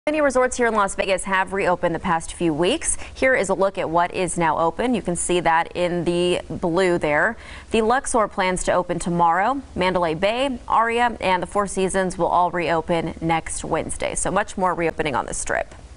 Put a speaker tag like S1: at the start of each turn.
S1: Many resorts here in Las Vegas have reopened the past few weeks. Here is a look at what is now open. You can see that in the blue there. The Luxor plans to open tomorrow. Mandalay Bay, Aria, and the Four Seasons will all reopen next Wednesday. So much more reopening on the Strip.